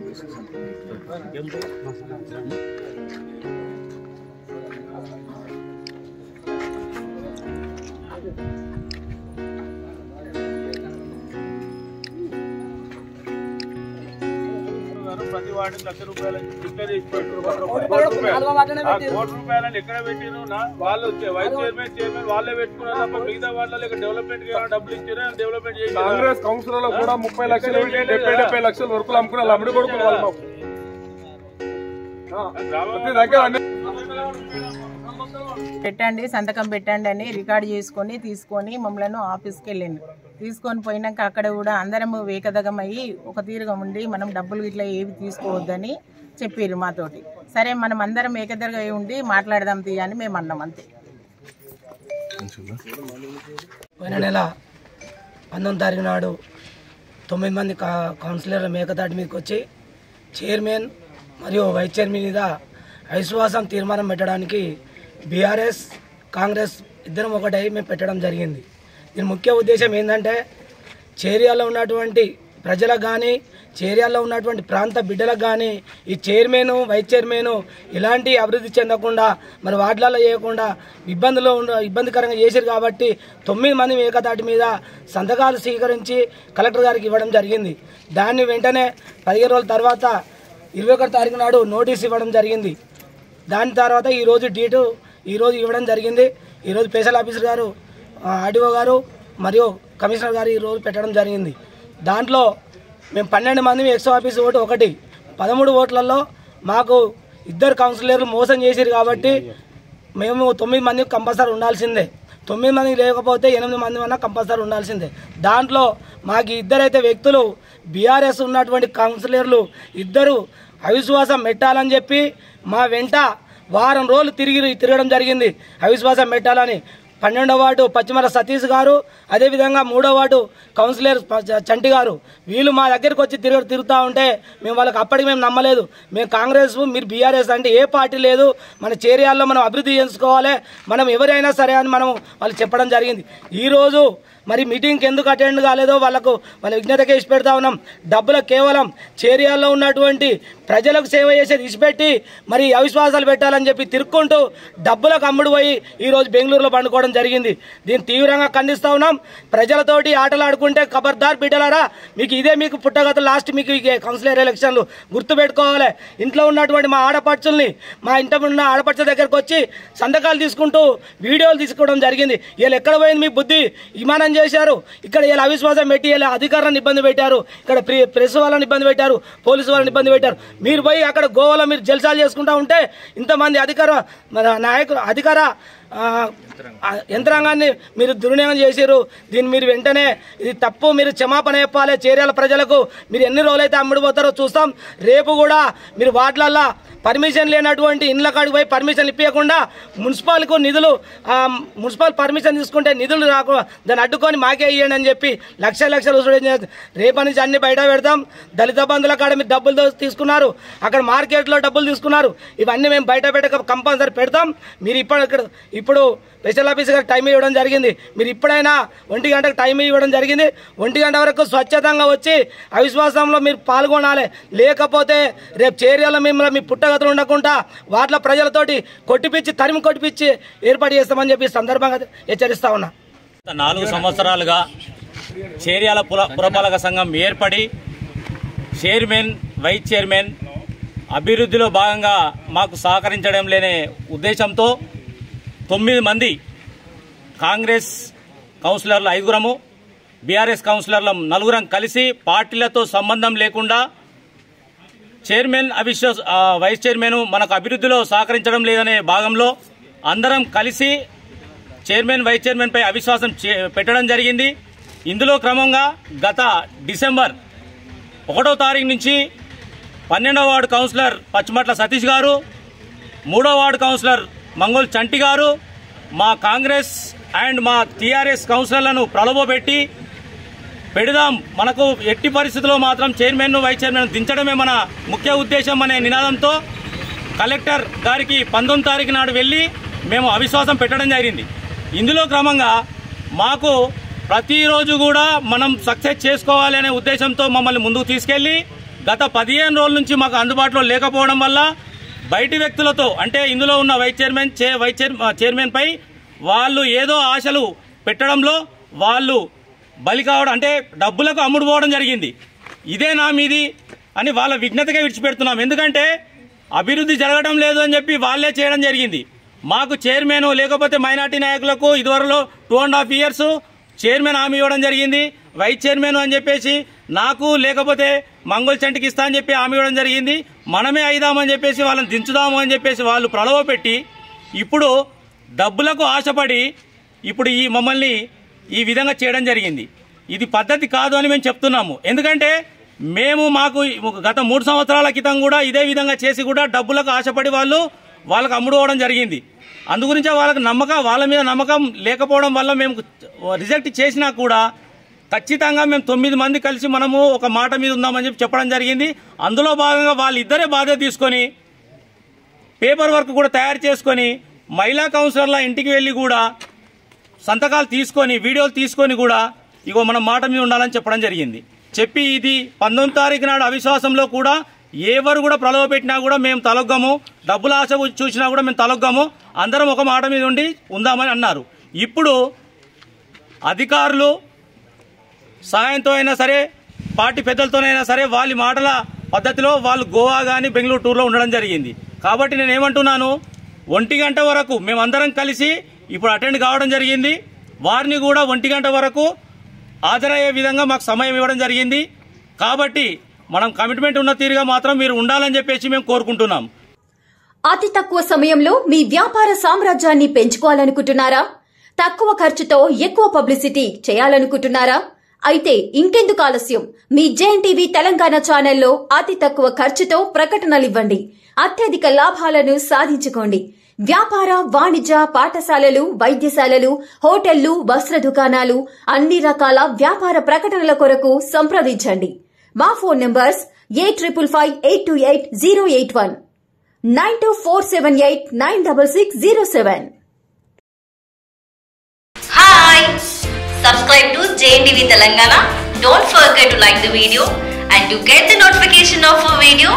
ప్రతి వాటికి ₹1,00,000 డిక్లేర్ చేసి ₹1,00,000 ఎక్కడ పెట్టిను వాళ్ళు వైస్ చైర్మన్ వాళ్ళే పెట్టుకున్నారు తప్ప మిగతా వాళ్ళ డెవలప్మెంట్ డబ్బులు ఇచ్చారు డెవలప్మెంట్ చేసి కాంగ్రెస్ కౌన్సిలర్ లో కూడా 30 లక్షలు 70 లక్షల వరకు అమ్ముకున్నారు అమ్ముడు కొడుకులు వాళ్ళు పెట్టండి సంతకం పెట్టండి అని రికార్డు తీసుకొని మమ్మల్ని ఆఫీస్కి వెళ్ళింది. తీసుకొని పోయినాక అక్కడ కూడా అందరం ఏకదగమయ్యి ఒక తీరుగా ఉండి మనం డబ్బులు ఇట్లా ఏవి తీసుకోవద్దని చెప్పారు మాతోటి. సరే మనం అందరం ఏకదగ ఉండి మాట్లాడదాం తీయని మేము అన్నాం అంతే. పోయిన నెల 19వ తారీఖు నాడు 9 మంది కౌన్సిలర్ల మేకతాటి మీదకి వచ్చి చైర్మన్ మరియు వైస్ చైర్మన్ మీద అవిశ్వాసం తీర్మానం పెట్టడానికి బీఆర్ఎస్ కాంగ్రెస్ ఇద్దరం ఒకటై మేము పెట్టడం జరిగింది. దీని ముఖ్య ఉద్దేశం ఏంటంటే చేరియాలో ఉన్నటువంటి ప్రజలకు కానీ చేరియాలో ఉన్నటువంటి ప్రాంత బిడ్డలకు కానీ ఈ చైర్మన్ వైస్ చైర్మన్ ఇలాంటి అభివృద్ధి చెందకుండా మరి వార్డులలో చేయకుండా ఇబ్బందికరంగా చేశారు కాబట్టి 9 మంది ఏకతాటి మీద సంతకాలు స్వీకరించి కలెక్టర్ గారికి ఇవ్వడం జరిగింది. దాన్ని వెంటనే 15 రోజుల తర్వాత 21 తారీఖు నాడు నోటీస్ ఇవ్వడం జరిగింది. దాని తర్వాత ఈరోజు ఇవ్వడం జరిగింది. ఈరోజు స్పెషల్ ఆఫీసర్ గారు ఆర్డీఓ గారు మరియు కమిషనర్ గారు ఈరోజు పెట్టడం జరిగింది. దాంట్లో మేము 12 మంది ఎక్స్ ఆఫీస్ ఓటు 1 13 ఓట్లలో మాకు 2 కౌన్సిలర్లు మోసం చేశారు కాబట్టి మేము 9 మంది కంపల్సరీ ఉండాల్సిందే. 9 మంది లేకపోతే 8 మంది అన్నా కంపల్సరీ ఉండాల్సిందే. దాంట్లో మాకు 2 అయితే వ్యక్తులు బీఆర్ఎస్ ఉన్నటువంటి కౌన్సిలర్లు 2 అవిశ్వాసం పెట్టాలని చెప్పి మా వెంట వారం రోజులు తిరగడం జరిగింది. అవిశ్వాసం పెట్టాలని 12వ వార్డు పచ్చిమల సతీష్ గారు, అదేవిధంగా 3వ వార్డు కౌన్సిలర్ చంటి గారు వీళ్ళు మా దగ్గరికి వచ్చి తిరుగుతూ ఉంటే మేము వాళ్ళకి అప్పటికి మేము నమ్మలేదు. మేము కాంగ్రెస్ మీరు బీఆర్ఎస్ అంటే ఏ పార్టీ లేదు, మన చేరియాల్లో మనం అభివృద్ధి చేసుకోవాలి, మనం ఎవరైనా సరే అని మనం వాళ్ళు చెప్పడం జరిగింది. ఈరోజు మరి మీటింగ్కి ఎందుకు అటెండ్ కాలేదో వాళ్ళ విజ్ఞతకే ఇచ్చి పెడతా ఉన్నాం. డబ్బులు కేవలం చేరియాల్లో ఉన్నటువంటి ప్రజలకు సేవ చేసేది ఇచ్చిపెట్టి మరి అవిశ్వాసాలు పెట్టాలని చెప్పి తిరుక్కుంటూ డబ్బులకు అమ్ముడు పోయి ఈరోజు బెంగళూరులో పండుకోవడం జరిగింది. దీన్ని తీవ్రంగా ఖండిస్తూ ఉన్నాం. ప్రజలతోటి ఆటలు ఆడుకుంటే ఖబర్దార్ బిడ్డలారా, మీకు పుట్టగత లాస్ట్ మీకు కౌన్సిలర్ ఎలక్షన్లు గుర్తుపెట్టుకోవాలి. ఇంట్లో ఉన్నటువంటి మా ఆడపడుచుల్ని మా ఇంట్లో ఉన్న ఆడపడుచుల దగ్గరకు వచ్చి సంతకాలు తీసుకుంటూ వీడియోలు తీసుకోవడం జరిగింది. వీళ్ళు ఎక్కడ పోయింది మీ బుద్ధి? విమానం చేశారు, ఇక్కడ ఇలా అవిశ్వాసం పెట్టి ఇలా అధికారులను ఇబ్బంది పెట్టారు, ఇక్కడ ప్రెస్ వాళ్ళని ఇబ్బంది పెట్టారు, పోలీసు వాళ్ళని ఇబ్బంది పెట్టారు. మీరు పోయి అక్కడ గోవాలో మీరు జల్సాలు చేసుకుంటా ఉంటే ఇంతమంది అధికార యంత్రాంగాన్ని మీరు దుర్వినియోగం చేశారు. దీన్ని మీరు వెంటనే ఇది తప్పు, మీరు క్షమాపణ చెప్పాలి. చేర్యాల ప్రజలకు మీరు ఎన్ని రోజులైతే అమ్ముడుపోతారో చూస్తాం. రేపు కూడా మీరు వార్డులల్లో పర్మిషన్ లేనటువంటి ఇండ్ల కాడికి పోయి పర్మిషన్ ఇప్పించకుండా మున్సిపల్కు నిధులు మున్సిపల్ పర్మిషన్ తీసుకుంటే నిధులు రాకుండా దాన్ని అడ్డుకొని మాకే ఇవ్వండి అని చెప్పి లక్షలు వసూలు చేస్తారు. రేపటి నుంచి అన్ని బయట పెడతాం. దళిత బంధువుల కాడ మీరు డబ్బులు తీసుకున్నారు, అక్కడ మార్కెట్లో డబ్బులు తీసుకున్నారు, ఇవన్నీ మేము బయట పెట్టక కంపల్సరీ పెడతాం. మీరు ఇప్పుడు స్పెషల్ ఆఫీసర్ గారికి టైం ఇవ్వడం జరిగింది. మీరు ఇప్పుడైనా 1 గంటకు టైం ఇవ్వడం జరిగింది. 1 గంట వరకు స్వచ్ఛతంగా వచ్చి అవిశ్వాసంలో మీరు పాల్గొనాలి. లేకపోతే రేపు చేరియాలో మిమ్మల్ని మీ పుట్టగతులు ఉండకుండా వాటిలో ప్రజలతోటి తరిమి కొట్టిపిచ్చి ఏర్పాటు చేస్తామని చెప్పి సందర్భంగా హెచ్చరిస్తా ఉన్నా. 4 సంవత్సరాలుగా చేరియాల పురపాలక సంఘం ఏర్పడి చైర్మన్ వైస్ చైర్మన్ అభివృద్ధిలో భాగంగా మాకు సహకరించడం లేని ఉద్దేశంతో 9 మంది కాంగ్రెస్ కౌన్సిలర్లు 5 బీఆర్ఎస్ కౌన్సిలర్లు 4 కలిసి పార్టీలతో సంబంధం లేకుండా చైర్మన్ వైస్ చైర్మన్ మనకు అభివృద్ధిలో సహకరించడం లేదనే భాగంలో అందరం కలిసి చైర్మన్ వైస్ చైర్మన్పై అవిశ్వాసం పెట్టడం జరిగింది. ఇందులో క్రమంగా గత డిసెంబర్ 1వ తారీఖు నుంచి 12వ వార్డు కౌన్సిలర్ పచ్చిమట్ల సతీష్ గారు, 3వ వార్డు కౌన్సిలర్ మంగోల్ చంటి గారు మా కాంగ్రెస్ అండ్ మా టీఆర్ఎస్ కౌన్సిలర్లను ప్రలోభపెట్టి పెడదాం, మనకు ఎట్టి పరిస్థితుల్లో మాత్రం చైర్మన్ వైస్ చైర్మన్ దించడమే మన ముఖ్య ఉద్దేశం అనే నినాదంతో కలెక్టర్ గారికి 19వ తారీఖు నాడు వెళ్ళి మేము అవిశ్వాసం పెట్టడం జరిగింది. ఇందులో క్రమంగా మాకు ప్రతిరోజు కూడా మనం సక్సెస్ చేసుకోవాలి అనే ఉద్దేశంతో మమ్మల్ని ముందుకు తీసుకెళ్లి గత 15 రోజుల నుంచి మాకు అందుబాటులో లేకపోవడం వల్ల బయటి వ్యక్తులతో అంటే ఇందులో ఉన్న చైర్మన్ పై వాళ్ళు ఏదో ఆశలు పెట్టడంలో వాళ్ళు బలి కావడం అంటే డబ్బులకు అమ్ముడుపోవడం జరిగింది. ఇదేనా మీది అని వాళ్ళ విజ్ఞతగా విడిచిపెడుతున్నాం. ఎందుకంటే అభివృద్ధి జరగడం లేదు అని చెప్పి వాళ్ళే చేయడం జరిగింది. మాకు చైర్మన్ లేకపోతే మైనార్టీ నాయకులకు ఇదివరలో 2.5 years చైర్మన్ హామీ ఇవ్వడం జరిగింది. వైస్ చైర్మన్ అని చెప్పేసి నాకు లేకపోతే మంగళ చంటికి ఇస్తా అని చెప్పి హామీ ఇవ్వడం జరిగింది. మనమే అయిదామని చెప్పేసి వాళ్ళని దించుదాము అని చెప్పేసి వాళ్ళు ప్రలోభ పెట్టి ఇప్పుడు డబ్బులకు ఆశపడి ఇప్పుడు మమ్మల్ని ఈ విధంగా చేయడం జరిగింది. ఇది పద్ధతి కాదు అని మేము చెప్తున్నాము. ఎందుకంటే మాకు గత 3 సంవత్సరాల క్రితం కూడా ఇదే విధంగా చేసి కూడా డబ్బులకు ఆశపడి వాళ్ళకు అమ్ముడుకోవడం జరిగింది. అందుగురించే వాళ్ళ మీద నమ్మకం లేకపోవడం వల్ల మేము రిజెక్ట్ చేసినా కూడా ఖచ్చితంగా మేము 9 మంది కలిసి మనము ఒక మాట మీద ఉందామని చెప్పి చెప్పడం జరిగింది. అందులో భాగంగా వాళ్ళిద్దరే బాధ్యత తీసుకొని పేపర్ వర్క్ కూడా తయారు చేసుకొని మహిళా కౌన్సిలర్ల ఇంటికి వెళ్ళి కూడా సంతకాలు తీసుకొని వీడియోలు తీసుకొని కూడా ఇగో మనం మాట మీద ఉండాలని చెప్పడం జరిగింది. చెప్పి ఇది 19వ తారీఖు నాడు అవిశ్వాసంలో కూడా ఎవరు కూడా ప్రలోభ పెట్టినా కూడా మేము తలొగ్గము, డబ్బుల ఆశ చూసినా కూడా మేము తలొగ్గము, అందరం ఒక మాట మీద ఉందామని అన్నారు. ఇప్పుడు అధికారులు సహాయంతో అయినా సరే పార్టీ పెద్దలతోనైనా సరే వాళ్ళ మాటల పద్ధతిలో వాళ్ళు గోవా కానీ బెంగళూరు టూర్లో ఉండడం జరిగింది. కాబట్టి నేను ఏమంటున్నాను, 1 గంట వరకు మేమందరం కలిసి ఇప్పుడు అటెండ్ కావడం జరిగింది. వారిని కూడా 1 గంట వరకు హాజరయ్యే విధంగా మాకు సమయం ఇవ్వడం జరిగింది. కాబట్టి మనం కమిట్మెంట్ ఉన్న తీరుగా మాత్రం మీరు ఉండాలని చెప్పేసి మేము కోరుకుంటున్నాం. అతి తక్కువ సమయంలో మీ వ్యాపార సామ్రాజ్యాన్ని పెంచుకోవాలనుకుంటున్నారా? తక్కువ ఖర్చుతో ఎక్కువ పబ్లిసిటీ చేయాలనుకుంటున్నారా? అయితే ఇంకెందుకు ఆలస్యం? మీ జేఎన్టీవీ తెలంగాణ ఛానల్లో అతి తక్కువ ఖర్చుతో ప్రకటనలివ్వండి. అత్యధిక లాభాలను సాధించుకోండి. వ్యాపార, వాణిజ్య, పాఠశాలలు, వైద్యశాలలు, హోటళ్లు, వస్త్ర దుకాణాలు, అన్ని రకాల వ్యాపార ప్రకటనల కొరకు సంప్రదించండి. మా phone numbers 8558288081 9247896607. Hi! Subscribe to JNTV Telangana. Don't forget to like the video and to get the notification of a video,